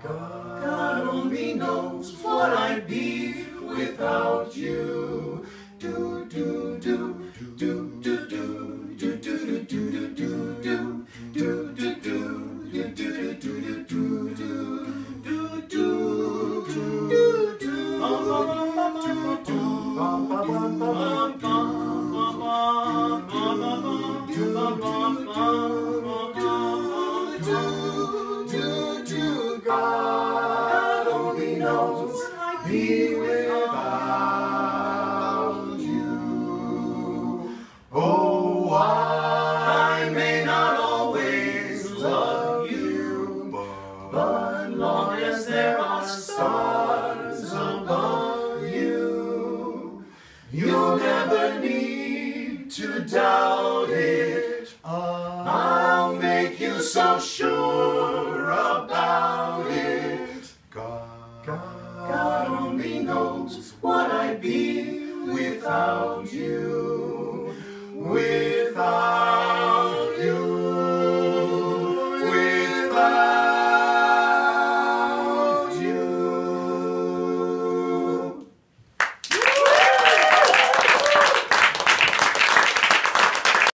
God only knows what I'd be without you. Do do do do do do do do do do do do do God only knows me without you. Oh, I may not always love you, but long as there are stars above you, you'll never need to doubt it. I'll make you so sure about it. God only knows what I'd be without you, without